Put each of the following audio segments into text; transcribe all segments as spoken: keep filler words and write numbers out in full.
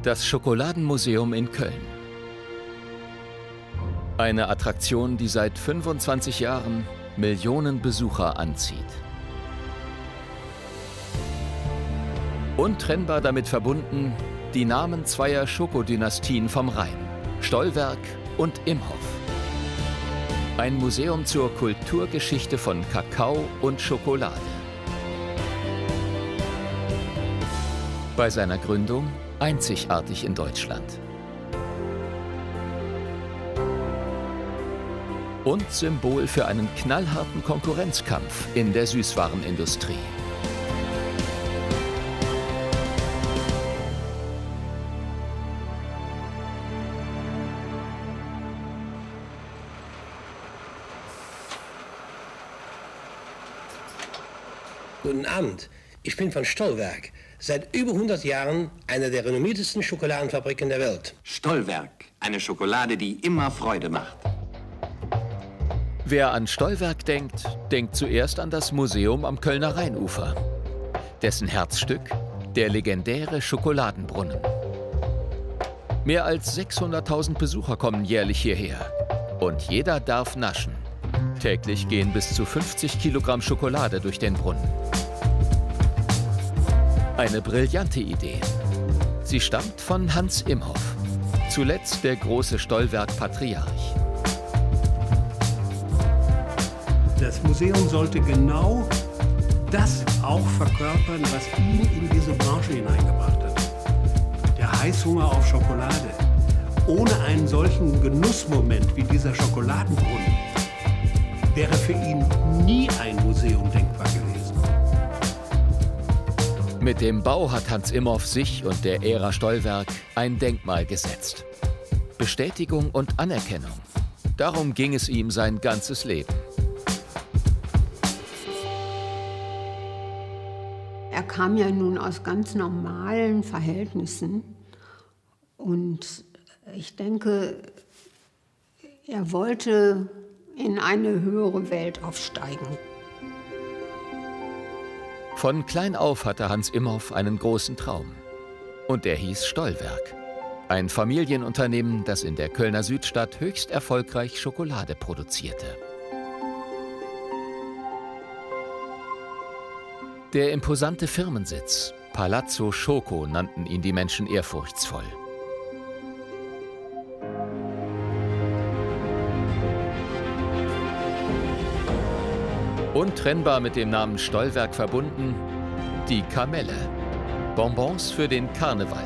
Das Schokoladenmuseum in Köln. Eine Attraktion, die seit fünfundzwanzig Jahren Millionen Besucher anzieht. Untrennbar damit verbunden die Namen zweier Schokodynastien vom Rhein, Stollwerk und Imhoff. Ein Museum zur Kulturgeschichte von Kakao und Schokolade. Bei seiner Gründung einzigartig in Deutschland. Und Symbol für einen knallharten Konkurrenzkampf in der Süßwarenindustrie. Guten Abend, ich bin von Stollwerk. Seit über hundert Jahren eine der renommiertesten Schokoladenfabriken der Welt. Stollwerk, eine Schokolade, die immer Freude macht. Wer an Stollwerk denkt, denkt zuerst an das Museum am Kölner Rheinufer. Dessen Herzstück, der legendäre Schokoladenbrunnen. Mehr als sechshunderttausend Besucher kommen jährlich hierher. Und jeder darf naschen. Täglich gehen bis zu fünfzig Kilogramm Schokolade durch den Brunnen. Eine brillante Idee. Sie stammt von Hans Imhoff, zuletzt der große Stollwerk-Patriarch. Das Museum sollte genau das auch verkörpern, was ihn in diese Branche hineingebracht hat. Der Heißhunger auf Schokolade. Ohne einen solchen Genussmoment wie dieser Schokoladenbrunnen wäre für ihn nie ein Museum denkbar gewesen. Mit dem Bau hat Hans Imhoff sich und der Ära Stollwerk ein Denkmal gesetzt. Bestätigung und Anerkennung. Darum ging es ihm sein ganzes Leben. Er kam ja nun aus ganz normalen Verhältnissen und ich denke, er wollte in eine höhere Welt aufsteigen. Von klein auf hatte Hans Imhoff einen großen Traum. Und der hieß Stollwerk. Ein Familienunternehmen, das in der Kölner Südstadt höchst erfolgreich Schokolade produzierte. Der imposante Firmensitz, Palazzo Schoko, nannten ihn die Menschen ehrfurchtsvoll. Untrennbar mit dem Namen Stollwerk verbunden, die Kamelle. Bonbons für den Karneval.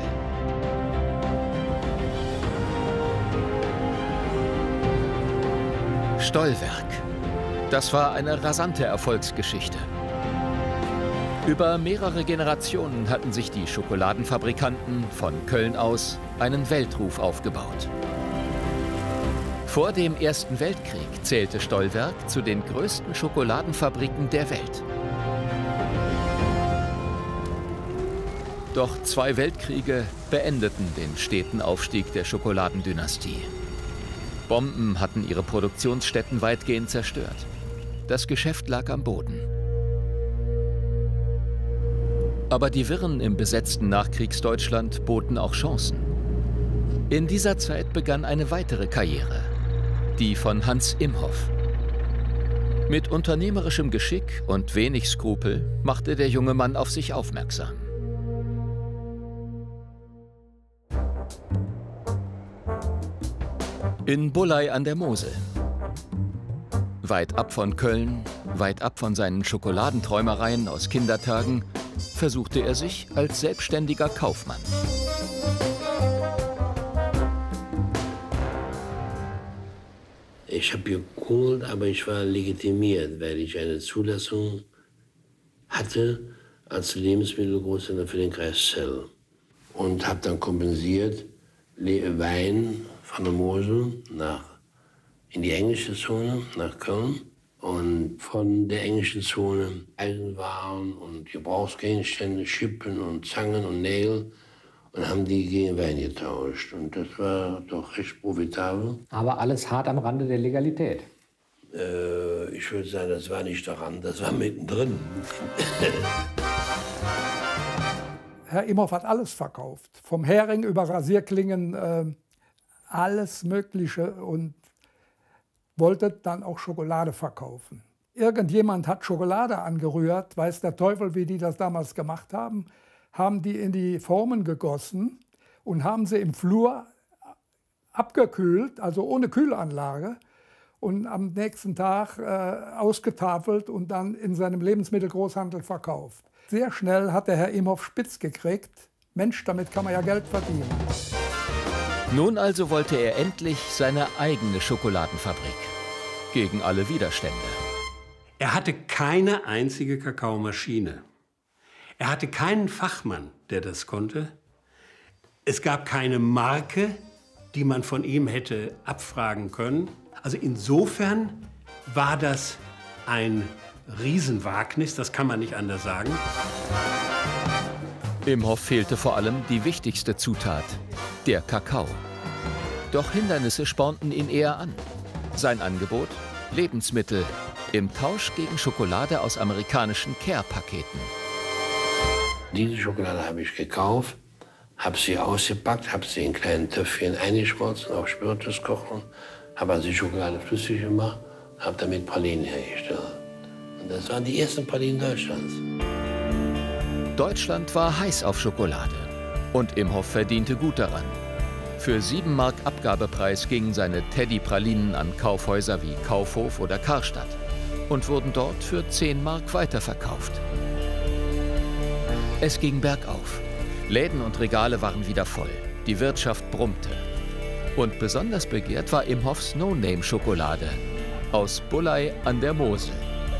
Stollwerk. Das war eine rasante Erfolgsgeschichte. Über mehrere Generationen hatten sich die Schokoladenfabrikanten von Köln aus einen Weltruf aufgebaut. Vor dem Ersten Weltkrieg zählte Stollwerk zu den größten Schokoladenfabriken der Welt. Doch zwei Weltkriege beendeten den steten Aufstieg der Schokoladendynastie. Bomben hatten ihre Produktionsstätten weitgehend zerstört. Das Geschäft lag am Boden. Aber die Wirren im besetzten Nachkriegsdeutschland boten auch Chancen. In dieser Zeit begann eine weitere Karriere. Die von Hans Imhoff. Mit unternehmerischem Geschick und wenig Skrupel machte der junge Mann auf sich aufmerksam. In Bulley an der Mosel. Weit ab von Köln, weit ab von seinen Schokoladenträumereien aus Kindertagen, versuchte er sich als selbstständiger Kaufmann. Ich habe geholt, aber ich war legitimiert, weil ich eine Zulassung hatte als Lebensmittelgroßhändler für den Kreis Celle. Und habe dann kompensiert Wein von der Mosel nach, in die englische Zone, nach Köln. Und von der englischen Zone Eisenwaren und Gebrauchsgegenstände, Schippen und Zangen und Nägel. Und haben die gegen Wein getauscht. Und das war doch recht profitabel. Aber alles hart am Rande der Legalität. Äh, ich würde sagen, das war nicht daran, das war mittendrin. Herr Imhoff hat alles verkauft. Vom Hering über Rasierklingen, äh, alles Mögliche, und wollte dann auch Schokolade verkaufen. Irgendjemand hat Schokolade angerührt, weiß der Teufel, wie die das damals gemacht haben, haben die in die Formen gegossen und haben sie im Flur abgekühlt, also ohne Kühlanlage, und am nächsten Tag äh, ausgetafelt und dann in seinem Lebensmittelgroßhandel verkauft. Sehr schnell hat der Herr Imhoff spitz gekriegt. Mensch, damit kann man ja Geld verdienen. Nun also wollte er endlich seine eigene Schokoladenfabrik. Gegen alle Widerstände. Er hatte keine einzige Kakaomaschine. Er hatte keinen Fachmann, der das konnte. Es gab keine Marke, die man von ihm hätte abfragen können. Also insofern war das ein Riesenwagnis, das kann man nicht anders sagen. Imhoff fehlte vor allem die wichtigste Zutat, der Kakao. Doch Hindernisse spornten ihn eher an. Sein Angebot? Lebensmittel im Tausch gegen Schokolade aus amerikanischen Care-Paketen. Diese Schokolade habe ich gekauft, habe sie ausgepackt, habe sie in kleinen Töpfchen eingeschmolzen, auf Spiritus kochen, habe also die Schokolade flüssig gemacht, habe damit Pralinen hergestellt. Und das waren die ersten Pralinen Deutschlands. Deutschland war heiß auf Schokolade und Imhoff verdiente gut daran. Für sieben Mark Abgabepreis gingen seine Teddy-Pralinen an Kaufhäuser wie Kaufhof oder Karstadt und wurden dort für zehn Mark weiterverkauft. Es ging bergauf. Läden und Regale waren wieder voll. Die Wirtschaft brummte. Und besonders begehrt war Imhoffs No-Name-Schokolade aus Bulley an der Mosel.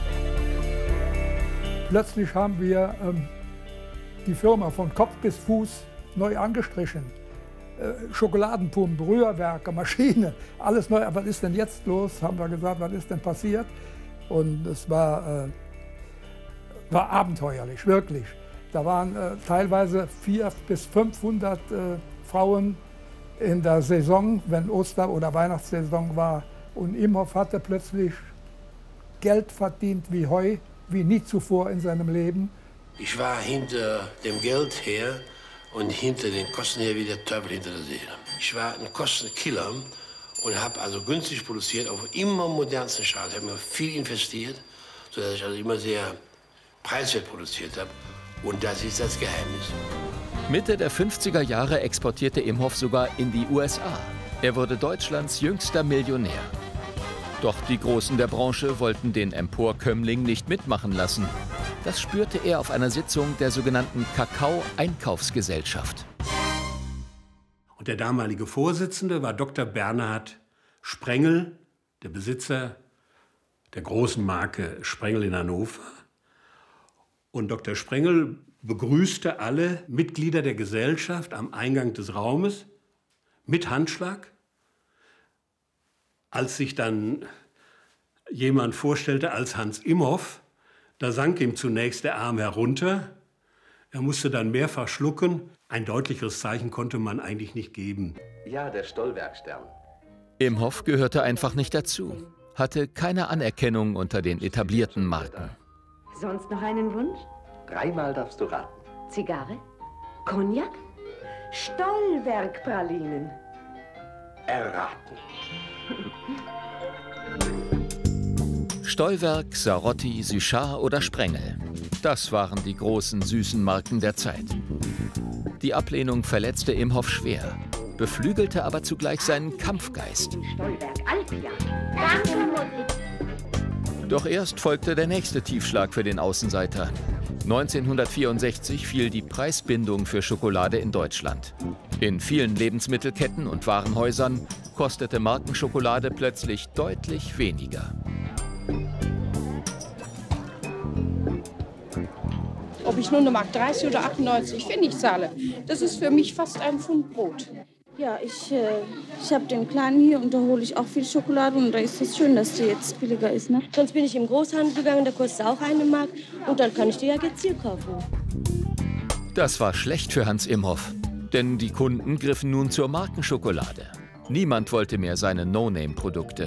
Plötzlich haben wir ähm, die Firma von Kopf bis Fuß neu angestrichen. Äh, Schokoladenpumpen, Rührwerke, Maschine, alles neu. Was ist denn jetzt los? Haben wir gesagt, was ist denn passiert? Und es war, äh, war abenteuerlich, wirklich. Da waren äh, teilweise vierhundert bis fünfhundert äh, Frauen in der Saison, wenn Oster- oder Weihnachtssaison war. Und Imhoff hatte plötzlich Geld verdient wie Heu, wie nie zuvor in seinem Leben. Ich war hinter dem Geld her und hinter den Kosten her wie der Teufel hinter der Seele. Ich war ein Kostenkiller und habe also günstig produziert, auf immer modernsten Stahl. Ich habe mir viel investiert, sodass ich also immer sehr preiswert produziert habe. Und das ist das Geheimnis. Mitte der fünfziger Jahre exportierte Imhoff sogar in die U S A. Er wurde Deutschlands jüngster Millionär. Doch die Großen der Branche wollten den Emporkömmling nicht mitmachen lassen. Das spürte er auf einer Sitzung der sogenannten Kakao-Einkaufsgesellschaft. Und der damalige Vorsitzende war Doktor Bernhard Sprengel, der Besitzer der großen Marke Sprengel in Hannover. Und Doktor Sprengel begrüßte alle Mitglieder der Gesellschaft am Eingang des Raumes mit Handschlag. Als sich dann jemand vorstellte als Hans Imhoff, da sank ihm zunächst der Arm herunter. Er musste dann mehrfach schlucken. Ein deutlicheres Zeichen konnte man eigentlich nicht geben. Ja, der Stollwerkstern. Imhoff gehörte einfach nicht dazu, hatte keine Anerkennung unter den etablierten Marken. Sonst noch einen Wunsch? Dreimal darfst du raten. Zigarre? Cognac? Stollwerkpralinen. Erraten. Stollwerk, Sarotti, Suchard oder Sprengel. Das waren die großen, süßen Marken der Zeit. Die Ablehnung verletzte Imhoff schwer, beflügelte aber zugleich seinen Kampfgeist. Stollwerk Alpia. Danke, Mutti. Doch erst folgte der nächste Tiefschlag für den Außenseiter. neunzehnhundertvierundsechzig fiel die Preisbindung für Schokolade in Deutschland. In vielen Lebensmittelketten und Warenhäusern kostete Markenschokolade plötzlich deutlich weniger. Ob ich nur eine Mark dreißig oder achtundneunzig Pfennig zahle, das ist für mich fast ein Pfund Brot. Ja, ich, äh, ich habe den Kleinen hier und da hole ich auch viel Schokolade und da ist es schön, dass die jetzt billiger ist. Ne? Sonst bin ich im Großhandel gegangen, da kostet auch eine Mark und dann kann ich die ja gezielt kaufen. Das war schlecht für Hans Imhoff, denn die Kunden griffen nun zur Markenschokolade. Niemand wollte mehr seine No-Name-Produkte.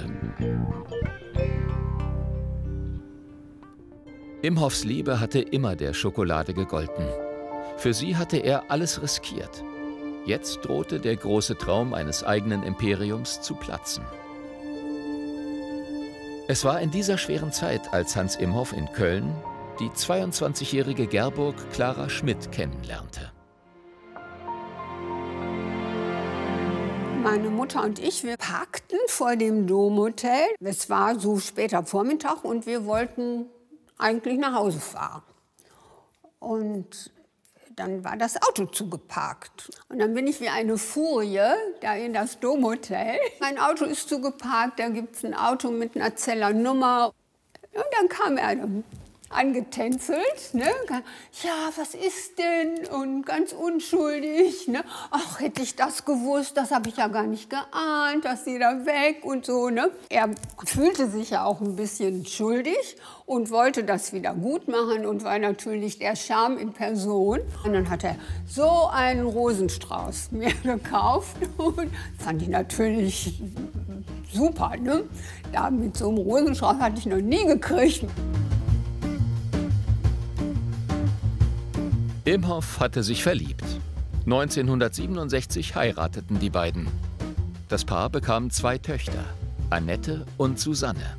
Imhoffs Liebe hatte immer der Schokolade gegolten. Für sie hatte er alles riskiert. Jetzt drohte der große Traum eines eigenen Imperiums zu platzen. Es war in dieser schweren Zeit, als Hans Imhoff in Köln die zweiundzwanzigjährige Gerburg Clara Schmidt kennenlernte. Meine Mutter und ich, wir parkten vor dem Domhotel. Es war so später Vormittag und wir wollten eigentlich nach Hause fahren. Und dann war das Auto zugeparkt. Und dann bin ich wie eine Furie da in das Domhotel. Mein Auto ist zugeparkt, da gibt es ein Auto mit einer Zellernummer. Und dann kam er angetänzelt, ne? Ja, was ist denn? Und ganz unschuldig, ne? Ach, hätte ich das gewusst, das habe ich ja gar nicht geahnt, dass sie da weg und so, ne? Er fühlte sich ja auch ein bisschen schuldig und wollte das wieder gut machen und war natürlich der Charme in Person. Und dann hat er so einen Rosenstrauß mir gekauft und fand ich natürlich super, ne? Da mit so einem Rosenstrauß hatte ich noch nie gekriegt. Imhoff hatte sich verliebt. neunzehnhundertsiebenundsechzig heirateten die beiden. Das Paar bekam zwei Töchter, Annette und Susanne.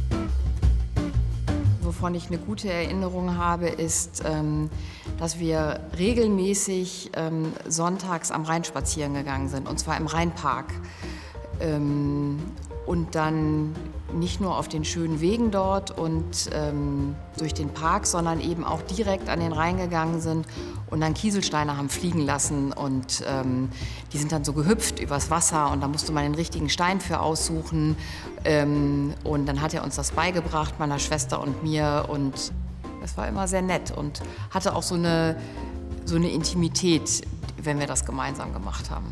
Wovon ich eine gute Erinnerung habe, ist, ähm, dass wir regelmäßig ähm, sonntags am Rhein spazieren gegangen sind, und zwar im Rheinpark. Ähm, und dann nicht nur auf den schönen Wegen dort und ähm, durch den Park, sondern eben auch direkt an den Rhein gegangen sind und dann Kieselsteine haben fliegen lassen. Und ähm, die sind dann so gehüpft übers Wasser und da musste man den richtigen Stein für aussuchen. Ähm, und dann hat er uns das beigebracht, meiner Schwester und mir. Und es war immer sehr nett und hatte auch so eine, so eine Intimität, wenn wir das gemeinsam gemacht haben.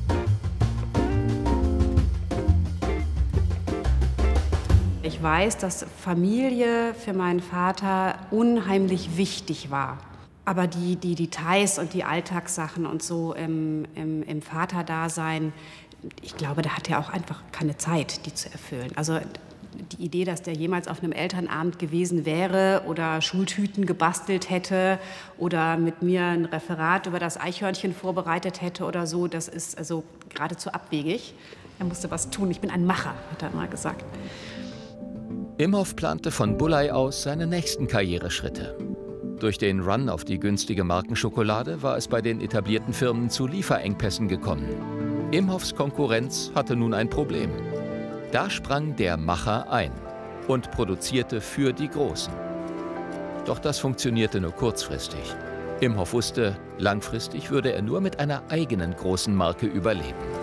Ich weiß, dass Familie für meinen Vater unheimlich wichtig war. Aber die, die Details und die Alltagssachen und so im, im, im Vaterdasein, ich glaube, da hat er auch einfach keine Zeit, die zu erfüllen. Also die Idee, dass der jemals auf einem Elternabend gewesen wäre oder Schultüten gebastelt hätte oder mit mir ein Referat über das Eichhörnchen vorbereitet hätte oder so, das ist also geradezu abwegig. Er musste was tun. Ich bin ein Macher, hat er immer gesagt. Imhoff plante von Bulleid aus seine nächsten Karriereschritte. Durch den Run auf die günstige Markenschokolade war es bei den etablierten Firmen zu Lieferengpässen gekommen. Imhoffs Konkurrenz hatte nun ein Problem. Da sprang der Macher ein und produzierte für die Großen. Doch das funktionierte nur kurzfristig. Imhoff wusste, langfristig würde er nur mit einer eigenen großen Marke überleben.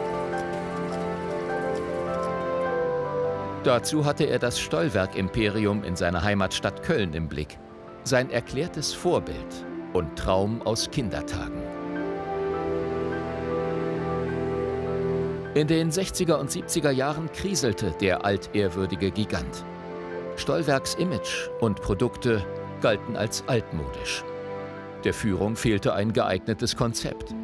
Dazu hatte er das Stollwerk-Imperium in seiner Heimatstadt Köln im Blick. Sein erklärtes Vorbild und Traum aus Kindertagen. In den sechziger und siebziger Jahren kriselte der altehrwürdige Gigant. Stollwerks Image und Produkte galten als altmodisch. Der Führung fehlte ein geeignetes Konzept.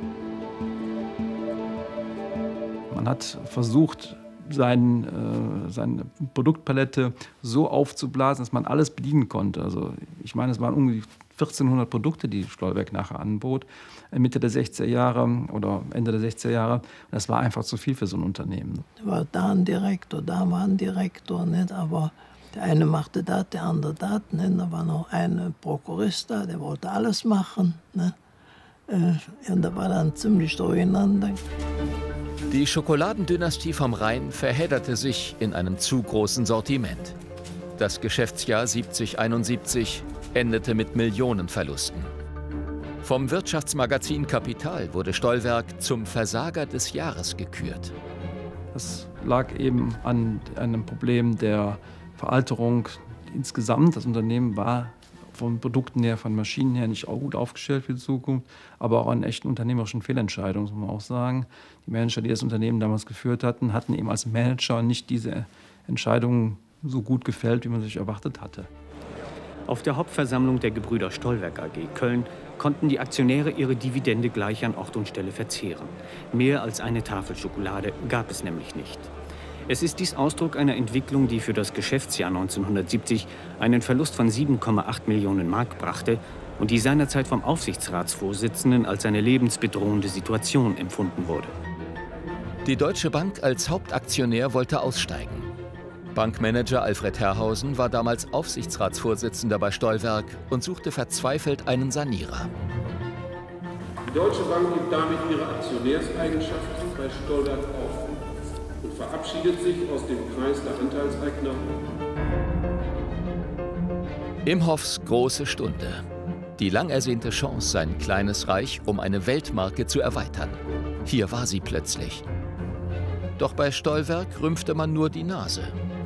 Man hat versucht, sein, äh, seine Produktpalette so aufzublasen, dass man alles bedienen konnte. Also ich meine, es waren ungefähr vierzehnhundert Produkte, die Stollwerk nachher anbot, Mitte der sechziger Jahre oder Ende der sechziger Jahre. Das war einfach zu viel für so ein Unternehmen. Da war da ein Direktor, da war ein Direktor, nicht? Aber der eine machte das, der andere das. Nicht? Da war noch ein Prokurist da, der wollte alles machen. Nicht? Und da war dann ziemlich durcheinander. Die Schokoladendynastie vom Rhein verhedderte sich in einem zu großen Sortiment. Das Geschäftsjahr siebzig einundsiebzig endete mit Millionenverlusten. Vom Wirtschaftsmagazin Kapital wurde Stollwerk zum Versager des Jahres gekürt. Das lag eben an einem Problem der Veralterung insgesamt. Das Unternehmen war von Produkten her, von Maschinen her nicht auch gut aufgestellt für die Zukunft, aber auch an echten unternehmerischen Fehlentscheidungen, muss man auch sagen. Die Manager, die das Unternehmen damals geführt hatten, hatten eben als Manager nicht diese Entscheidungen so gut gefällt, wie man sich erwartet hatte. Auf der Hauptversammlung der Gebrüder Stollwerk A G Köln konnten die Aktionäre ihre Dividende gleich an Ort und Stelle verzehren. Mehr als eine Tafel Schokolade gab es nämlich nicht. Es ist dies Ausdruck einer Entwicklung, die für das Geschäftsjahr neunzehnhundertsiebzig einen Verlust von sieben Komma acht Millionen Mark brachte und die seinerzeit vom Aufsichtsratsvorsitzenden als eine lebensbedrohende Situation empfunden wurde. Die Deutsche Bank als Hauptaktionär wollte aussteigen. Bankmanager Alfred Herrhausen war damals Aufsichtsratsvorsitzender bei Stollwerk und suchte verzweifelt einen Sanierer. Die Deutsche Bank gibt damit ihre Aktionärseigenschaften bei Stollwerk auf und verabschiedet sich aus dem Kreis der Anteilseigner. Imhoffs große Stunde. Die lang ersehnte Chance, sein kleines Reich um eine Weltmarke zu erweitern. Hier war sie plötzlich. Doch bei Stollwerk rümpfte man nur die Nase.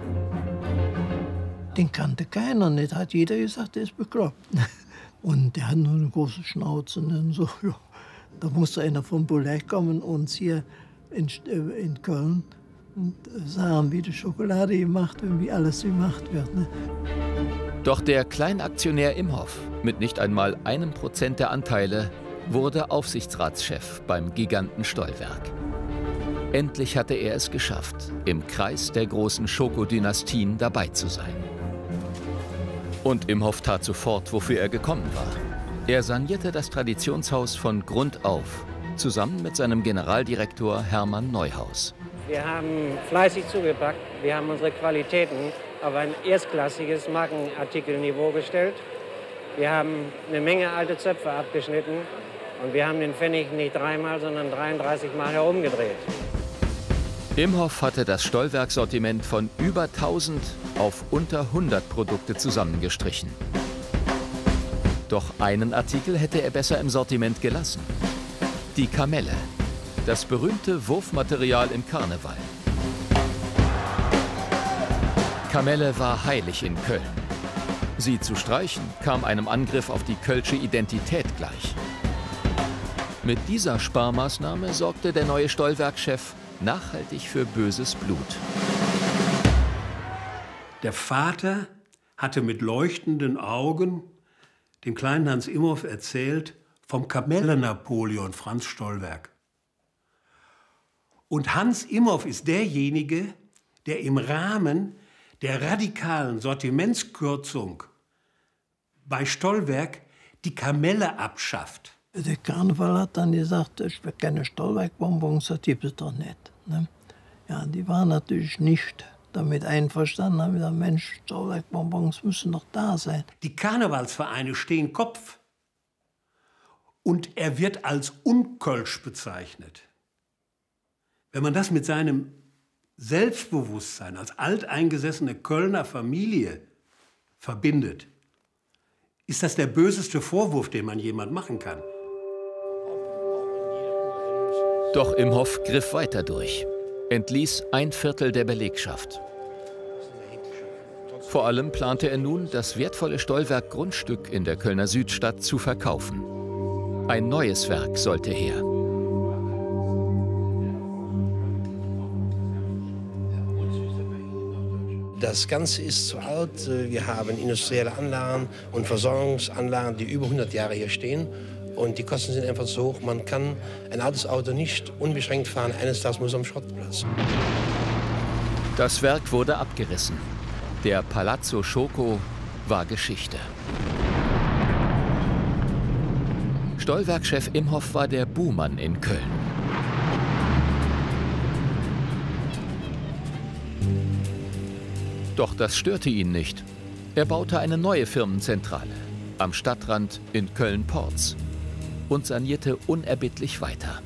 Den kannte keiner nicht, hat jeder gesagt, der ist bekloppt. Und der hat nur eine große Schnauze. Und so, ja, da musste einer vom Boulay kommen und uns hier in, in Köln und sagen, wie die Schokolade gemacht wird, wie alles gemacht wird. Ne? Doch der Kleinaktionär Imhoff, mit nicht einmal einem Prozent der Anteile, wurde Aufsichtsratschef beim Giganten Stollwerk. Endlich hatte er es geschafft, im Kreis der großen Schokodynastien dabei zu sein. Und Imhoff tat sofort, wofür er gekommen war. Er sanierte das Traditionshaus von Grund auf, zusammen mit seinem Generaldirektor Hermann Neuhaus. Wir haben fleißig zugepackt, wir haben unsere Qualitäten auf ein erstklassiges Markenartikelniveau gestellt. Wir haben eine Menge alte Zöpfe abgeschnitten und wir haben den Pfennig nicht dreimal, sondern dreiunddreißig Mal herumgedreht. Imhoff hatte das Stollwerk-Sortiment von über tausend auf unter hundert Produkte zusammengestrichen. Doch einen Artikel hätte er besser im Sortiment gelassen. Die Kamelle, das berühmte Wurfmaterial im Karneval. Kamelle war heilig in Köln. Sie zu streichen, kam einem Angriff auf die kölsche Identität gleich. Mit dieser Sparmaßnahme sorgte der neue Stollwerk-Chef nachhaltig für böses Blut. Der Vater hatte mit leuchtenden Augen dem kleinen Hans Imhoff erzählt vom Kamelle-Napoleon Franz Stollwerk. Und Hans Imhoff ist derjenige, der im Rahmen der radikalen Sortimentskürzung bei Stollwerk die Kamelle abschafft. Der Karneval hat dann gesagt, ich will keine Stollwerk-Bonbons, das gibt es doch nicht. Ne? Ja, die waren natürlich nicht damit einverstanden, haben gesagt, Mensch, Stollwerk-Bonbons müssen doch da sein. Die Karnevalsvereine stehen Kopf und er wird als unkölsch bezeichnet. Wenn man das mit seinem Selbstbewusstsein als alteingesessene Kölner Familie verbindet, ist das der böseste Vorwurf, den man jemand machen kann. Doch Imhoff griff weiter durch, entließ ein Viertel der Belegschaft. Vor allem plante er nun, das wertvolle Stollwerk-Grundstück in der Kölner Südstadt zu verkaufen. Ein neues Werk sollte her. Das Ganze ist zu alt. Wir haben industrielle Anlagen und Versorgungsanlagen, die über hundert Jahre hier stehen. Und die Kosten sind einfach so hoch. Man kann ein altes Auto nicht unbeschränkt fahren. Eines Tages muss am Schrottplatz. Das Werk wurde abgerissen. Der Palazzo Schoko war Geschichte. Stollwerk-Chef Imhoff war der Buhmann in Köln. Doch das störte ihn nicht. Er baute eine neue Firmenzentrale am Stadtrand in Köln-Porz und sanierte unerbittlich weiter.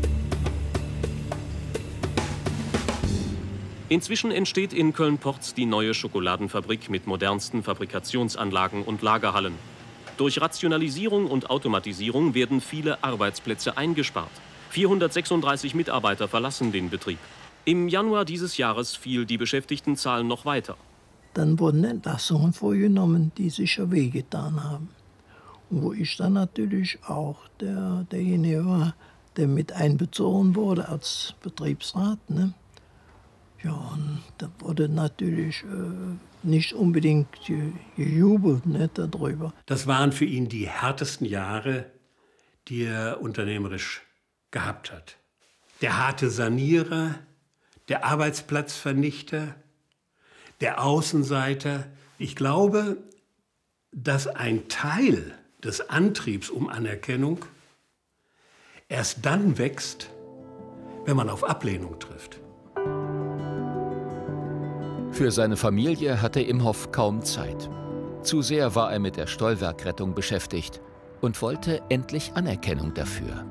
Inzwischen entsteht in Köln-Porz die neue Schokoladenfabrik mit modernsten Fabrikationsanlagen und Lagerhallen. Durch Rationalisierung und Automatisierung werden viele Arbeitsplätze eingespart. vierhundertsechsunddreißig Mitarbeiter verlassen den Betrieb. Im Januar dieses Jahres fiel die Beschäftigtenzahl noch weiter. Dann wurden Entlassungen vorgenommen, die sicher wehgetan haben. Und wo ich dann natürlich auch der, derjenige war, der mit einbezogen wurde als Betriebsrat. Ne? Ja, und da wurde natürlich äh, nicht unbedingt gejubelt, ne, darüber. Das waren für ihn die härtesten Jahre, die er unternehmerisch gehabt hat. Der harte Sanierer, der Arbeitsplatzvernichter, der Außenseiter. Ich glaube, dass ein Teil des Antriebs um Anerkennung erst dann wächst, wenn man auf Ablehnung trifft. Für seine Familie hatte Imhoff kaum Zeit. Zu sehr war er mit der Stollwerkrettung beschäftigt und wollte endlich Anerkennung dafür.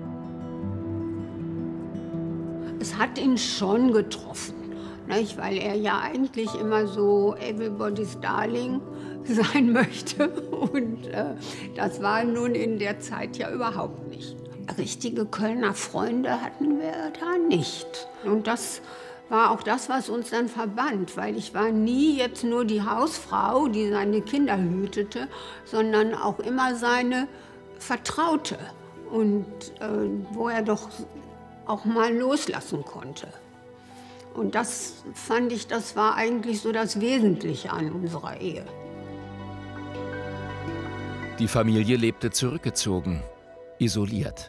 Es hat ihn schon getroffen, nicht? Weil er ja eigentlich immer so everybody's darling sein möchte. Und äh, das war nun in der Zeit ja überhaupt nicht. Richtige Kölner Freunde hatten wir da nicht. Und das war auch das, was uns dann verband, weil ich war nie jetzt nur die Hausfrau, die seine Kinder hütete, sondern auch immer seine Vertraute und äh, wo er doch auch mal loslassen konnte. Und das fand ich, das war eigentlich so das Wesentliche an unserer Ehe. Die Familie lebte zurückgezogen, isoliert.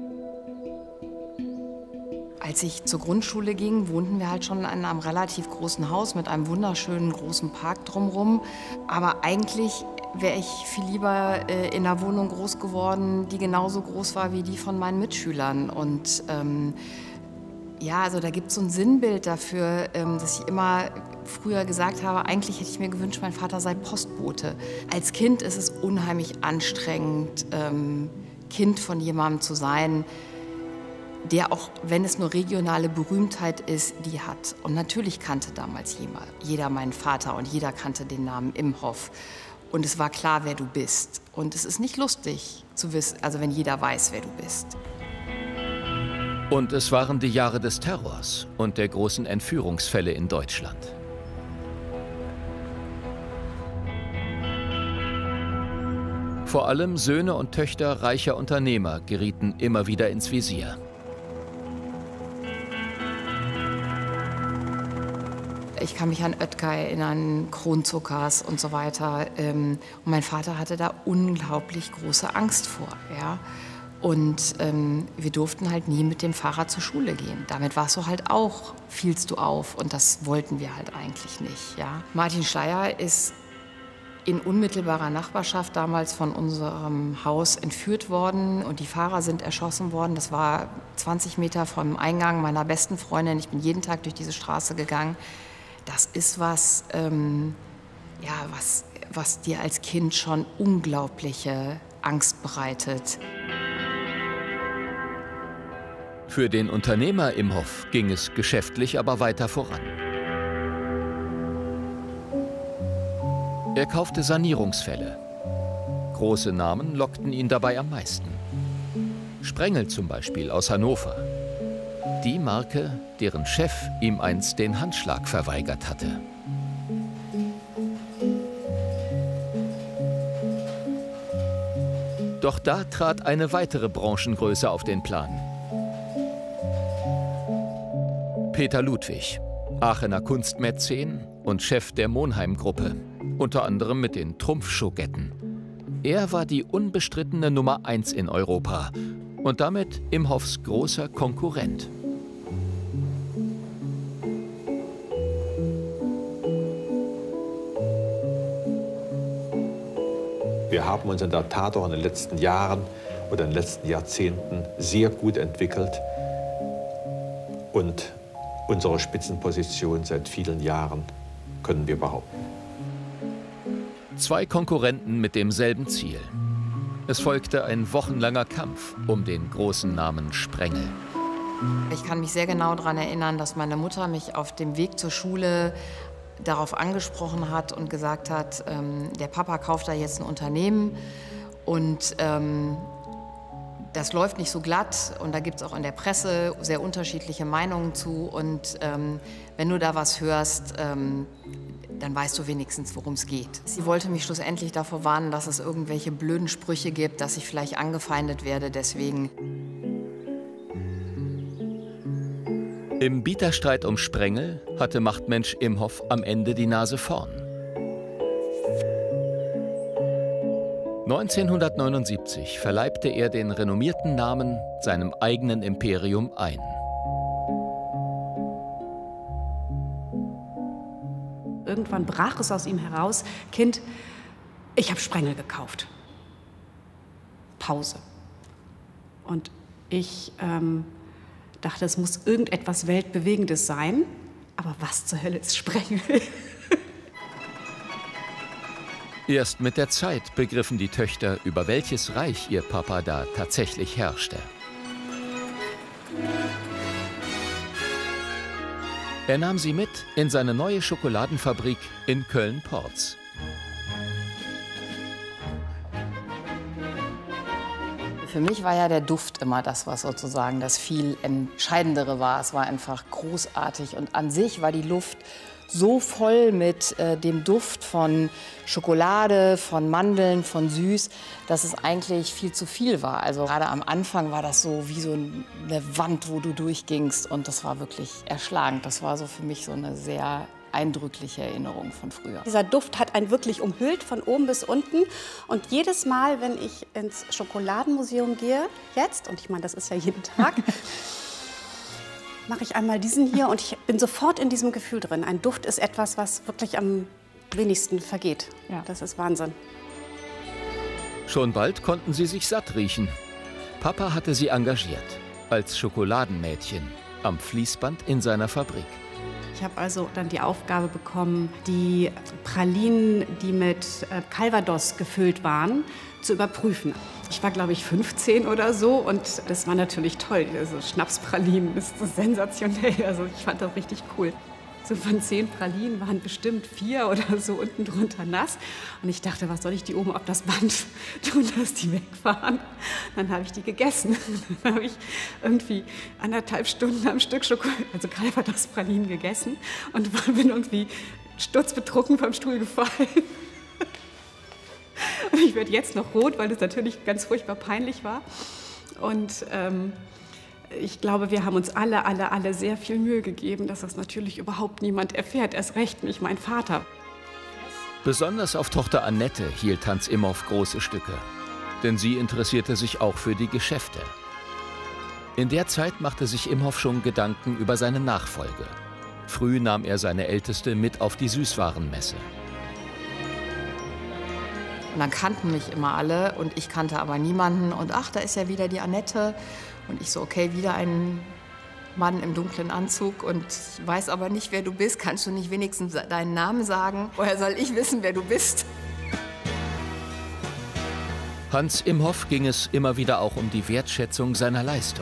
Als ich zur Grundschule ging, wohnten wir halt schon in einem relativ großen Haus mit einem wunderschönen großen Park drumherum. Aber eigentlich wäre ich viel lieber äh, in einer Wohnung groß geworden, die genauso groß war wie die von meinen Mitschülern. Und ähm, ja, also da gibt es so ein Sinnbild dafür, ähm, dass ich immer früher gesagt habe, eigentlich hätte ich mir gewünscht, mein Vater sei Postbote. Als Kind ist es unheimlich anstrengend, ähm, Kind von jemandem zu sein, der auch, wenn es nur regionale Berühmtheit ist, die hat. Und natürlich kannte damals jeder meinen Vater und jeder kannte den Namen Imhoff. Und es war klar, wer du bist. Und es ist nicht lustig zu wissen, also wenn jeder weiß, wer du bist. Und es waren die Jahre des Terrors und der großen Entführungsfälle in Deutschland. Vor allem Söhne und Töchter reicher Unternehmer gerieten immer wieder ins Visier. Ich kann mich an Oetker erinnern, Kronzuckers und so weiter. Und mein Vater hatte da unglaublich große Angst vor. Ja? Und ähm, wir durften halt nie mit dem Fahrrad zur Schule gehen. Damit warst du halt auch, fielst du auf. Und das wollten wir halt eigentlich nicht. Ja? Martin Schleyer ist in unmittelbarer Nachbarschaft damals von unserem Haus entführt worden. Und die Fahrer sind erschossen worden. Das war zwanzig Meter vom Eingang meiner besten Freundin. Ich bin jeden Tag durch diese Straße gegangen. Das ist was, ähm, ja, was, was dir als Kind schon unglaubliche Angst bereitet. Für den Unternehmer Imhoff ging es geschäftlich aber weiter voran. Er kaufte Sanierungsfälle. Große Namen lockten ihn dabei am meisten. Sprengel zum Beispiel aus Hannover. Die Marke, deren Chef ihm einst den Handschlag verweigert hatte. Doch da trat eine weitere Branchengröße auf den Plan. Peter Ludwig, Aachener Kunstmäzen und Chef der Monheim-Gruppe, unter anderem mit den Trumpf-Schogetten. Er war die unbestrittene Nummer eins in Europa und damit Imhoffs großer Konkurrent. Wir haben uns in der Tat auch in den letzten Jahren oder in den letzten Jahrzehnten sehr gut entwickelt und unsere Spitzenposition seit vielen Jahren können wir behaupten. Zwei Konkurrenten mit demselben Ziel. Es folgte ein wochenlanger Kampf um den großen Namen Sprengel. Ich kann mich sehr genau daran erinnern, dass meine Mutter mich auf dem Weg zur Schule darauf angesprochen hat und gesagt hat, ähm, der Papa kauft da jetzt ein Unternehmen und ähm, das läuft nicht so glatt und da gibt es auch in der Presse sehr unterschiedliche Meinungen zu und ähm, wenn du da was hörst, ähm, dann weißt du wenigstens, worum es geht. Sie wollte mich schlussendlich davor warnen, dass es irgendwelche blöden Sprüche gibt, dass ich vielleicht angefeindet werde, deswegen. Im Bieterstreit um Sprengel hatte Machtmensch Imhoff am Ende die Nase vorn. neunzehnhundertneunundsiebzig verleibte er den renommierten Namen seinem eigenen Imperium ein. Irgendwann brach es aus ihm heraus, Kind, ich habe Sprengel gekauft. Hause. Und ich ähm, dachte, es muss irgendetwas Weltbewegendes sein. Aber was zur Hölle ist Sprengel? Erst mit der Zeit begriffen die Töchter, über welches Reich ihr Papa da tatsächlich herrschte. Er nahm sie mit in seine neue Schokoladenfabrik in Köln-Porz. Für mich war ja der Duft immer das, was sozusagen das viel Entscheidendere war. Es war einfach großartig und an sich war die Luft so voll mit äh, dem Duft von Schokolade, von Mandeln, von Süß, dass es eigentlich viel zu viel war. Also gerade am Anfang war das so wie so eine Wand, wo du durchgingst und das war wirklich erschlagend. Das war so für mich so eine sehr eindrückliche Erinnerung von früher. Dieser Duft hat einen wirklich umhüllt von oben bis unten. Und jedes Mal, wenn ich ins Schokoladenmuseum gehe, jetzt, und ich meine, das ist ja jeden Tag, mache ich einmal diesen hier und ich bin sofort in diesem Gefühl drin. Ein Duft ist etwas, was wirklich am wenigsten vergeht. Ja. Das ist Wahnsinn. Schon bald konnten sie sich satt riechen. Papa hatte sie engagiert als Schokoladenmädchen am Fließband in seiner Fabrik. Ich habe also dann die Aufgabe bekommen, die Pralinen, die mit Calvados gefüllt waren, zu überprüfen. Ich war, glaube ich, fünfzehn oder so und das war natürlich toll. Also Schnapspralinen ist sensationell. Also ich fand das richtig cool. So von zehn Pralinen waren bestimmt vier oder so unten drunter nass. Und ich dachte, was soll ich die oben auf das Band tun, dass die wegfahren? Dann habe ich die gegessen. Dann habe ich irgendwie anderthalb Stunden am Stück Schokolade, also Calvados-Pralinen gegessen und bin irgendwie sturzbetrunken vom Stuhl gefallen. Und ich werde jetzt noch rot, weil das natürlich ganz furchtbar peinlich war. Und ähm, ich glaube, wir haben uns alle, alle, alle sehr viel Mühe gegeben, dass das natürlich überhaupt niemand erfährt, erst recht nicht mein Vater. Besonders auf Tochter Annette hielt Hans Imhoff große Stücke, denn sie interessierte sich auch für die Geschäfte. In der Zeit machte sich Imhoff schon Gedanken über seine Nachfolge. Früh nahm er seine Älteste mit auf die Süßwarenmesse. Und dann kannten mich immer alle und ich kannte aber niemanden. Und ach, da ist ja wieder die Annette. Und ich so, okay, wieder ein Mann im dunklen Anzug und ich weiß aber nicht, wer du bist. Kannst du nicht wenigstens deinen Namen sagen? Woher soll ich wissen, wer du bist? Hans Imhoff ging es immer wieder auch um die Wertschätzung seiner Leistung.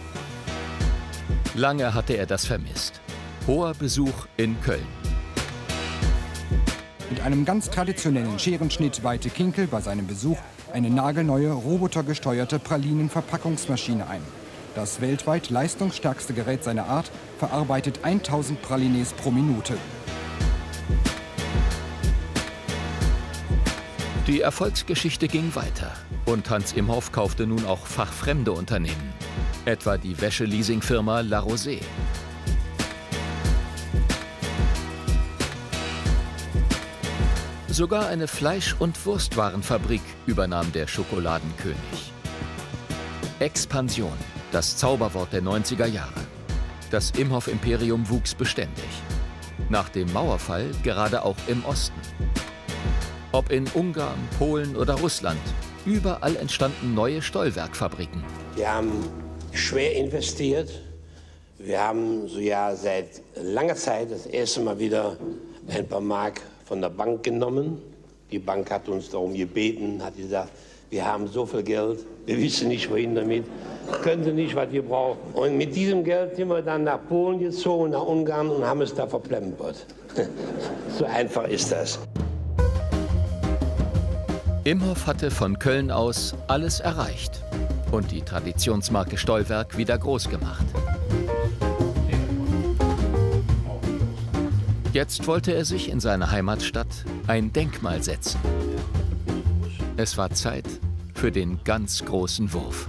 Lange hatte er das vermisst. Hoher Besuch in Köln. Mit einem ganz traditionellen Scherenschnitt weihte Kinkel bei seinem Besuch eine nagelneue, robotergesteuerte Pralinenverpackungsmaschine ein. Das weltweit leistungsstärkste Gerät seiner Art verarbeitet tausend Pralines pro Minute. Die Erfolgsgeschichte ging weiter und Hans Imhoff kaufte nun auch fachfremde Unternehmen, etwa die Wäscheleasingfirma La Rosée. Sogar eine Fleisch- und Wurstwarenfabrik übernahm der Schokoladenkönig. Expansion, das Zauberwort der neunziger Jahre. Das Imhoff-Imperium wuchs beständig. Nach dem Mauerfall gerade auch im Osten. Ob in Ungarn, Polen oder Russland, überall entstanden neue Stollwerkfabriken. Wir haben schwer investiert. Wir haben so ja seit langer Zeit das erste Mal wieder ein paar Mark von der Bank genommen. Die Bank hat uns darum gebeten, hat gesagt, wir haben so viel Geld, wir wissen nicht, wohin damit, können Sie nicht, was wir brauchen. Und mit diesem Geld sind wir dann nach Polen gezogen, nach Ungarn und haben es da verplempert. So einfach ist das. Imhoff hatte von Köln aus alles erreicht und die Traditionsmarke Stollwerk wieder groß gemacht. Jetzt wollte er sich in seiner Heimatstadt ein Denkmal setzen. Es war Zeit für den ganz großen Wurf.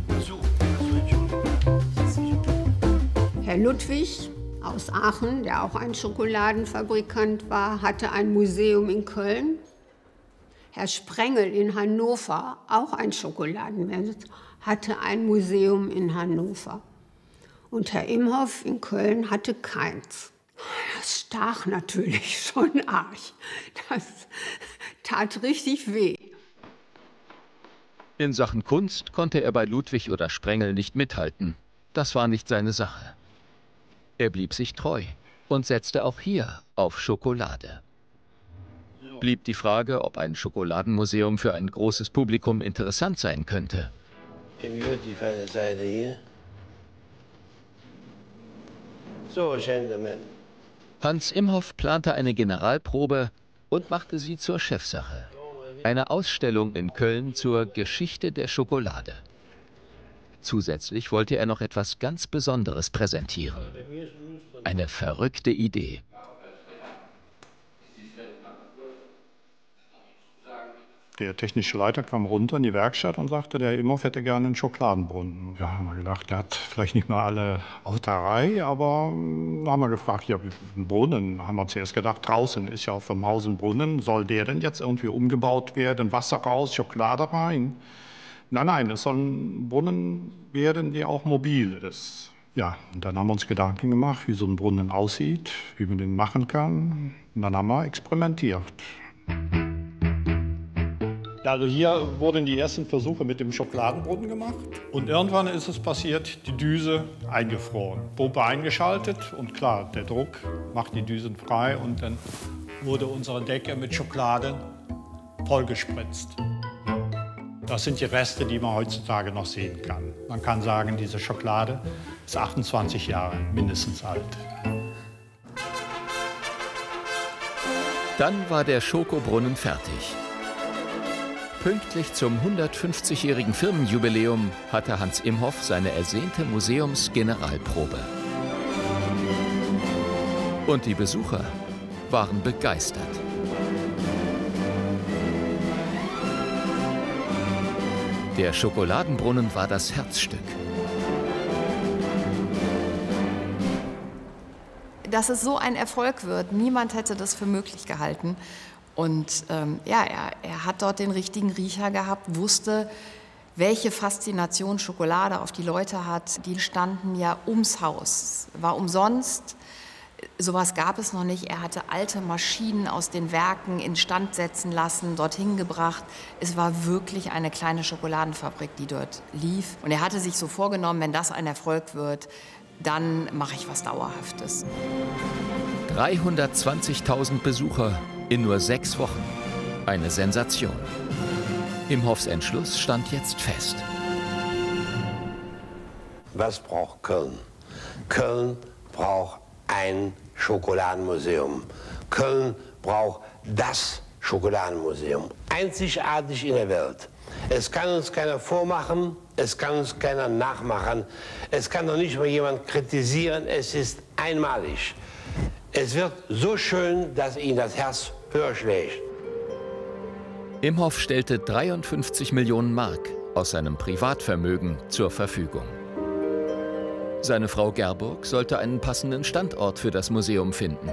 Herr Ludwig aus Aachen, der auch ein Schokoladenfabrikant war, hatte ein Museum in Köln. Herr Sprengel in Hannover, auch ein Schokoladenmensch, hatte ein Museum in Hannover. Und Herr Imhoff in Köln hatte keins. Das stach natürlich schon arg. Das tat richtig weh. In Sachen Kunst konnte er bei Ludwig oder Sprengel nicht mithalten. Das war nicht seine Sache. Er blieb sich treu und setzte auch hier auf Schokolade. Blieb die Frage, ob ein Schokoladenmuseum für ein großes Publikum interessant sein könnte. Die feine Seite hier. So, Gentlemen. Hans Imhoff plante eine Generalprobe und machte sie zur Chefsache. Eine Ausstellung in Köln zur Geschichte der Schokolade. Zusätzlich wollte er noch etwas ganz Besonderes präsentieren. Eine verrückte Idee. Der technische Leiter kam runter in die Werkstatt und sagte, der Imhoff hätte gerne einen Schokoladenbrunnen. Ja, haben wir gedacht, der hat vielleicht nicht mal alle auf der Reihe, aber äh, haben wir gefragt, ja, einen Brunnen, haben wir zuerst gedacht, draußen ist ja auf dem Haus ein Brunnen, soll der denn jetzt irgendwie umgebaut werden, Wasser raus, Schokolade rein? Nein, nein, es soll ein Brunnen werden, der auch mobil ist. Ja, und dann haben wir uns Gedanken gemacht, wie so ein Brunnen aussieht, wie man den machen kann. Und dann haben wir experimentiert. Also hier wurden die ersten Versuche mit dem Schokoladenbrunnen gemacht. Und irgendwann ist es passiert, die Düse eingefroren. Pumpe eingeschaltet und klar, der Druck macht die Düsen frei. Und dann wurde unsere Decke mit Schokolade vollgespritzt. Das sind die Reste, die man heutzutage noch sehen kann. Man kann sagen, diese Schokolade ist achtundzwanzig Jahre mindestens alt. Dann war der Schokobrunnen fertig. Pünktlich zum hundertfünfzigjährigen Firmenjubiläum hatte Hans Imhoff seine ersehnte Museumsgeneralprobe. Und die Besucher waren begeistert. Der Schokoladenbrunnen war das Herzstück. Dass es so ein Erfolg wird, niemand hätte das für möglich gehalten. Und ähm, ja, er, er hat dort den richtigen Riecher gehabt, wusste, welche Faszination Schokolade auf die Leute hat. Die standen ja ums Haus, war umsonst. Sowas gab es noch nicht. Er hatte alte Maschinen aus den Werken instand setzen lassen, dorthin gebracht. Es war wirklich eine kleine Schokoladenfabrik, die dort lief. Und er hatte sich so vorgenommen, wenn das ein Erfolg wird, dann mache ich was Dauerhaftes. dreihundertzwanzigtausend Besucher in nur sechs Wochen. Eine Sensation. Imhoffs Entschluss stand jetzt fest. Was braucht Köln? Köln braucht ein Schokoladenmuseum. Köln braucht das Schokoladenmuseum. Einzigartig in der Welt. Es kann uns keiner vormachen, es kann uns keiner nachmachen. Es kann doch nicht mal jemand kritisieren, es ist einmalig. Es wird so schön, dass Ihnen das Herz höher schlägt. Imhoff stellte dreiundfünfzig Millionen Mark aus seinem Privatvermögen zur Verfügung. Seine Frau Gerburg sollte einen passenden Standort für das Museum finden.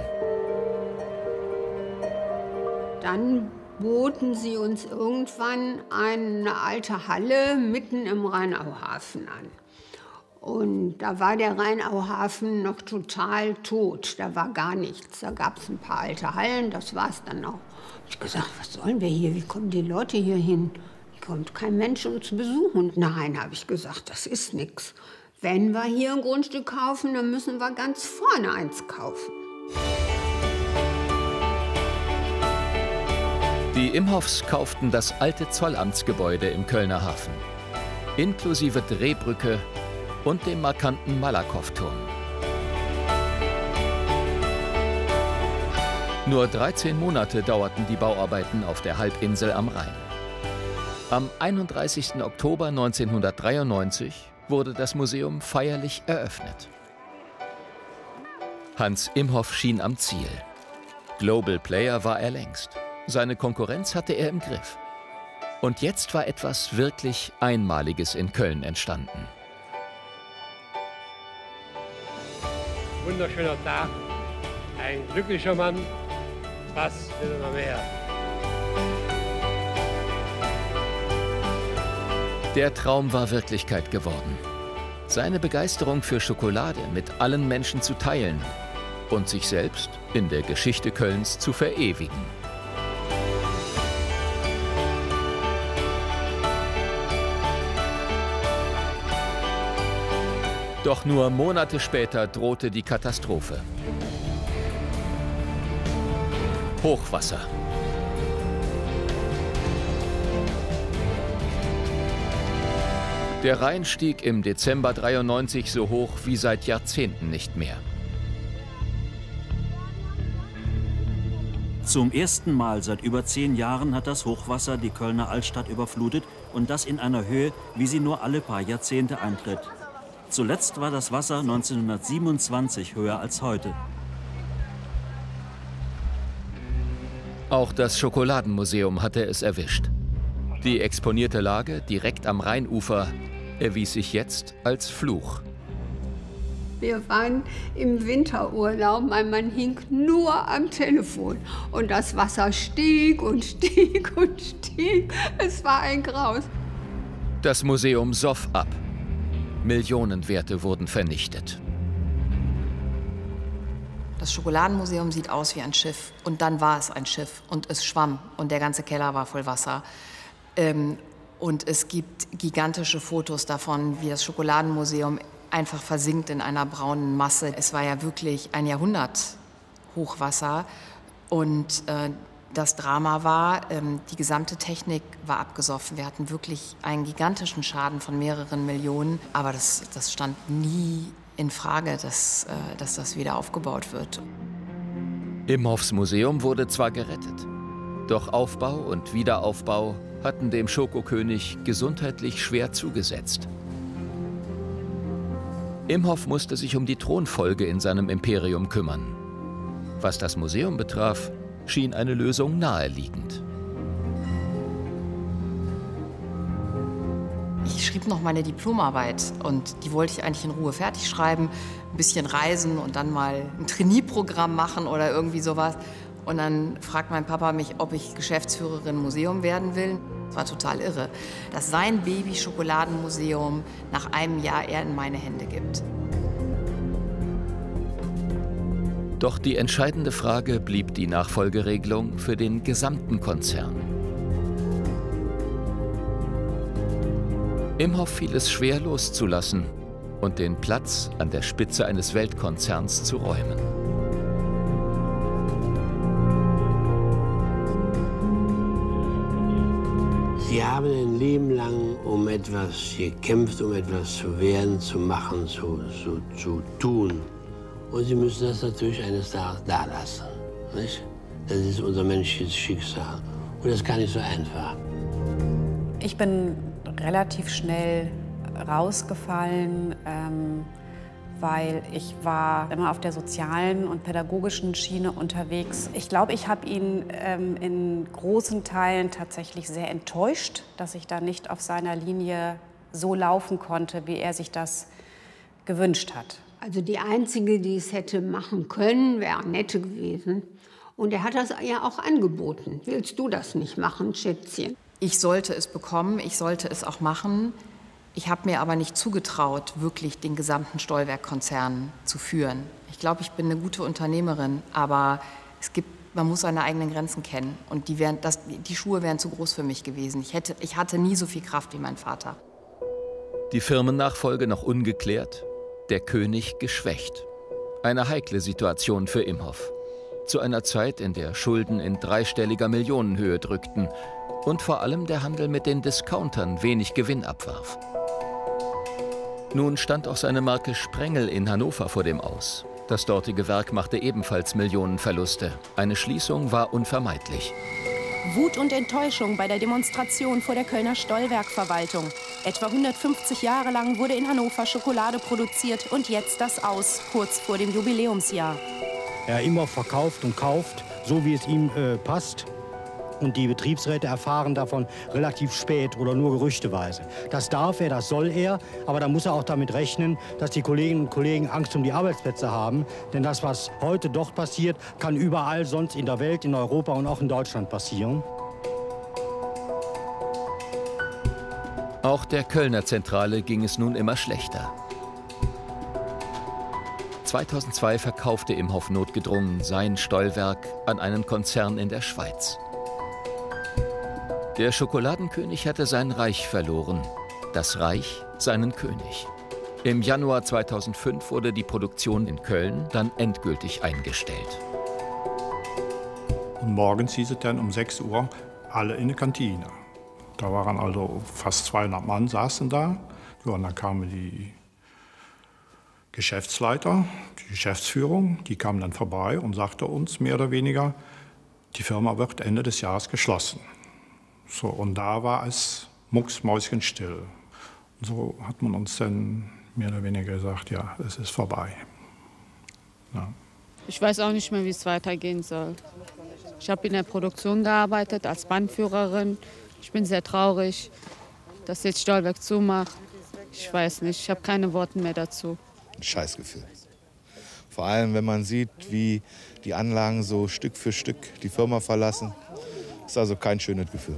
Dann boten sie uns irgendwann eine alte Halle mitten im Rheinauhafen an. Und da war der Rheinauhafen noch total tot, da war gar nichts. Da gab es ein paar alte Hallen, das war es dann auch. Ich habe gesagt, was sollen wir hier, wie kommen die Leute hier hin? Hier kommt kein Mensch uns besuchen. Nein, habe ich gesagt, das ist nichts. Wenn wir hier ein Grundstück kaufen, dann müssen wir ganz vorne eins kaufen. Die Imhoffs kauften das alte Zollamtsgebäude im Kölner Hafen, inklusive Drehbrücke und dem markanten Malakow-Turm. Nur dreizehn Monate dauerten die Bauarbeiten auf der Halbinsel am Rhein. Am einunddreißigsten Oktober neunzehnhundertdreiundneunzig wurde das Museum feierlich eröffnet. Hans Imhoff schien am Ziel. Global Player war er längst. Seine Konkurrenz hatte er im Griff. Und jetzt war etwas wirklich Einmaliges in Köln entstanden. Wunderschöner Tag, ein glücklicher Mann, was will man mehr? Der Traum war Wirklichkeit geworden. Seine Begeisterung für Schokolade mit allen Menschen zu teilen und sich selbst in der Geschichte Kölns zu verewigen. Doch nur Monate später drohte die Katastrophe. Hochwasser. Der Rhein stieg im Dezember dreiundneunzig so hoch wie seit Jahrzehnten nicht mehr. Zum ersten Mal seit über zehn Jahren hat das Hochwasser die Kölner Altstadt überflutet und das in einer Höhe, wie sie nur alle paar Jahrzehnte eintritt. Zuletzt war das Wasser neunzehnhundertsiebenundzwanzig höher als heute. Auch das Schokoladenmuseum hatte es erwischt. Die exponierte Lage direkt am Rheinufer erwies sich jetzt als Fluch. Wir waren im Winterurlaub, mein Mann hing nur am Telefon. Und das Wasser stieg und stieg und stieg. Es war ein Graus. Das Museum soff ab. Millionenwerte wurden vernichtet. Das Schokoladenmuseum sieht aus wie ein Schiff. Und dann war es ein Schiff. Und es schwamm. Und der ganze Keller war voll Wasser. Ähm, und es gibt gigantische Fotos davon, wie das Schokoladenmuseum einfach versinkt in einer braunen Masse. Es war ja wirklich ein Jahrhundert Hochwasser. Und äh, das Drama war, ähm, die gesamte Technik war abgesoffen. Wir hatten wirklich einen gigantischen Schaden von mehreren Millionen. Aber das, das stand nie in Frage, dass, äh, dass das wieder aufgebaut wird. Imhoffs Museum wurde zwar gerettet, doch Aufbau und Wiederaufbau hatten dem Schokokönig gesundheitlich schwer zugesetzt. Imhoff musste sich um die Thronfolge in seinem Imperium kümmern. Was das Museum betraf, schien eine Lösung naheliegend. Ich schrieb noch meine Diplomarbeit und die wollte ich eigentlich in Ruhe fertig schreiben, ein bisschen reisen und dann mal ein Trainee-Programm machen oder irgendwie sowas. Und dann fragt mein Papa mich, ob ich Geschäftsführerin im Museum werden will. Das war total irre, dass sein Baby-Schokoladenmuseum nach einem Jahr er in meine Hände gibt. Doch die entscheidende Frage blieb die Nachfolgeregelung für den gesamten Konzern. Imhoff fiel es schwer loszulassen und den Platz an der Spitze eines Weltkonzerns zu räumen. Sie haben ein Leben lang um etwas gekämpft, um etwas zu werden, zu machen, zu, zu, zu tun. Und Sie müssen das natürlich eines Tages da lassen. Nicht? Das ist unser menschliches Schicksal. Und das ist gar nicht so einfach. Ich bin relativ schnell rausgefallen, ähm, weil ich war immer auf der sozialen und pädagogischen Schiene unterwegs. Ich glaube, ich habe ihn ähm, in großen Teilen tatsächlich sehr enttäuscht, dass ich da nicht auf seiner Linie so laufen konnte, wie er sich das gewünscht hat. Also die Einzige, die es hätte machen können, wäre Annette gewesen. Und er hat das ja auch angeboten. Willst du das nicht machen, Schätzchen? Ich sollte es bekommen, ich sollte es auch machen. Ich habe mir aber nicht zugetraut, wirklich den gesamten Stollwerk-Konzern zu führen. Ich glaube, ich bin eine gute Unternehmerin, aber es gibt, man muss seine eigenen Grenzen kennen. Und die, wären, das, die Schuhe wären zu groß für mich gewesen. Ich, hätte, ich hatte nie so viel Kraft wie mein Vater. Die Firmennachfolge noch ungeklärt, der König geschwächt. Eine heikle Situation für Imhoff. Zu einer Zeit, in der Schulden in dreistelliger Millionenhöhe drückten und vor allem der Handel mit den Discountern wenig Gewinn abwarf. Nun stand auch seine Marke Sprengel in Hannover vor dem Aus. Das dortige Werk machte ebenfalls Millionenverluste. Eine Schließung war unvermeidlich. Wut und Enttäuschung bei der Demonstration vor der Kölner Stollwerk-Verwaltung. Etwa hundertfünfzig Jahre lang wurde in Hannover Schokolade produziert und jetzt das Aus, kurz vor dem Jubiläumsjahr. Er immer verkauft und kauft, so wie es ihm äh, passt. Und die Betriebsräte erfahren davon relativ spät oder nur gerüchteweise. Das darf er, das soll er, aber da muss er auch damit rechnen, dass die Kolleginnen und Kollegen Angst um die Arbeitsplätze haben. Denn das, was heute dort passiert, kann überall sonst in der Welt, in Europa und auch in Deutschland passieren. Auch der Kölner Zentrale ging es nun immer schlechter. zweitausendzwei verkaufte Imhoff notgedrungen sein Stollwerk an einen Konzern in der Schweiz. Der Schokoladenkönig hatte sein Reich verloren, das Reich seinen König. Im Januar zweitausendfünf wurde die Produktion in Köln dann endgültig eingestellt. Und morgens hieß es dann um sechs Uhr, alle in die Kantine. Da waren also fast zweihundert Mann saßen da. Ja, und dann kamen die Geschäftsleiter, die Geschäftsführung, die kamen dann vorbei und sagte uns mehr oder weniger, die Firma wird Ende des Jahres geschlossen. So, und da war es mucksmäuschenstill. Und so hat man uns dann mehr oder weniger gesagt, ja, es ist vorbei. Ja. Ich weiß auch nicht mehr, wie es weitergehen soll. Ich habe in der Produktion gearbeitet als Bandführerin. Ich bin sehr traurig, dass jetzt Stollwerk zumacht. Ich weiß nicht, ich habe keine Worte mehr dazu. Ein Scheißgefühl. Vor allem, wenn man sieht, wie die Anlagen so Stück für Stück die Firma verlassen. Das ist also kein schönes Gefühl.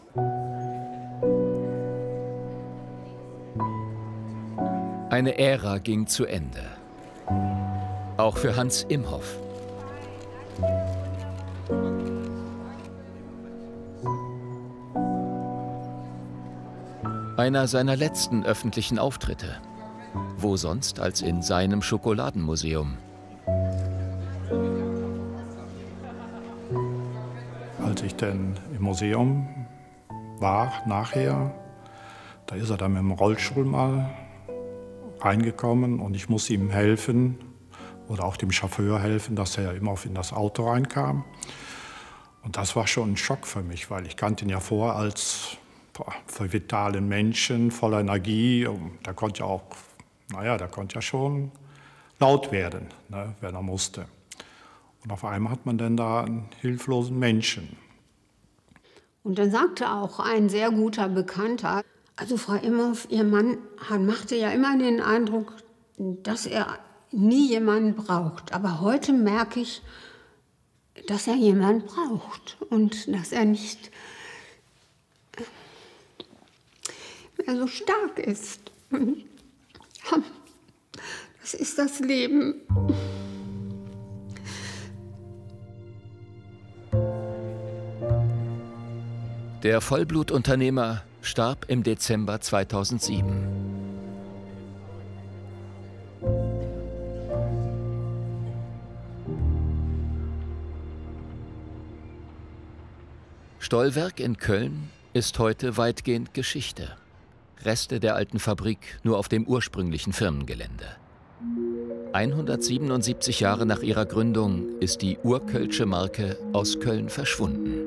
Eine Ära ging zu Ende. Auch für Hans Imhoff. Einer seiner letzten öffentlichen Auftritte. Wo sonst als in seinem Schokoladenmuseum. Als ich dann im Museum war, nachher, da ist er dann mit dem Rollstuhl mal reingekommen und ich musste ihm helfen oder auch dem Chauffeur helfen, dass er immer in das Auto reinkam. Und das war schon ein Schock für mich, weil ich kannte ihn ja vor als boah, für vitalen Menschen, voller Energie. Und da konnte ja auch, naja, da konnte ja schon laut werden, ne, wenn er musste. Und auf einmal hat man dann da einen hilflosen Menschen. Und dann sagte auch ein sehr guter Bekannter, also Frau Imhoff, Ihr Mann machte ja immer den Eindruck, dass er nie jemanden braucht. Aber heute merke ich, dass er jemanden braucht und dass er nicht mehr so stark ist. Ja, das ist das Leben. Der Vollblutunternehmer starb im Dezember zweitausendsieben. Stollwerk in Köln ist heute weitgehend Geschichte. Reste der alten Fabrik nur auf dem ursprünglichen Firmengelände. hundertsiebenundsiebzig Jahre nach ihrer Gründung ist die urkölsche Marke aus Köln verschwunden.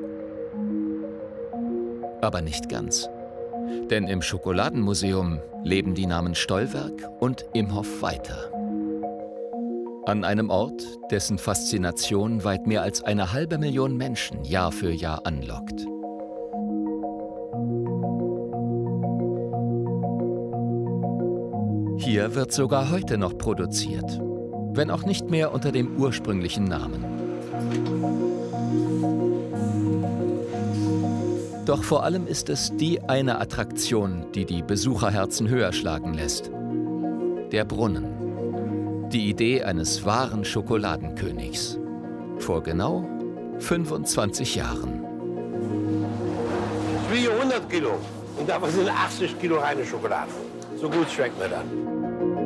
Aber nicht ganz. Denn im Schokoladenmuseum leben die Namen Stollwerk und Imhoff weiter. An einem Ort, dessen Faszination weit mehr als eine halbe Million Menschen Jahr für Jahr anlockt. Hier wird sogar heute noch produziert, wenn auch nicht mehr unter dem ursprünglichen Namen. Doch vor allem ist es die eine Attraktion, die die Besucherherzen höher schlagen lässt. Der Brunnen. Die Idee eines wahren Schokoladenkönigs. Vor genau fünfundzwanzig Jahren. Ich wiege hundert Kilo und davon sind achtzig Kilo reine Schokolade. So gut schmeckt mir dann.